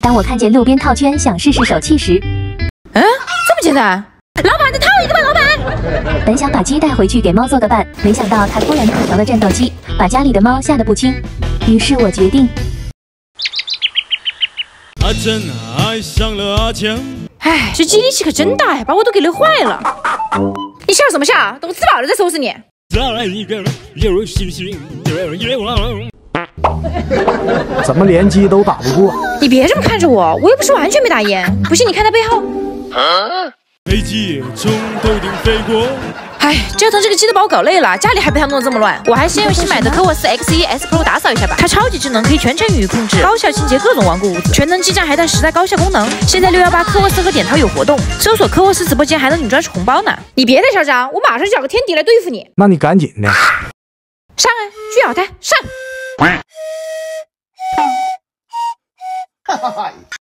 当我看见路边套圈想试试手气时， 这么简单？老板，再套一个吧，老板。 本想把鸡带回去给猫做个伴，没想到它突然吐槽了战斗机，把家里的猫吓得不轻。于是我决定， 阿珍爱上了阿强。 哎，这机力气可真大呀，把我都给累坏了。你笑什么笑？等我吃饱了再收拾你。 再来一个，有信心，有望。 怎么连击都打不过？ 你别这么看着我，我又不是完全没打赢。不信你看他背后。 飞机从头顶飞过。 哎，折腾这个鸡都把我搞累了，家里还被他弄得这么乱。我还先用新买的科沃斯 X1 S Pro 打扫一下吧。它超级智能，可以全程语音控制，高效清洁各种顽固物质。全能激战还带10大高效功能。现在618科沃斯和点淘有活动，搜索科沃斯直播间还能领专属红包呢。你别太嚣张，我马上找个天敌来对付你。 那你赶紧的， 上啊，巨咬它上。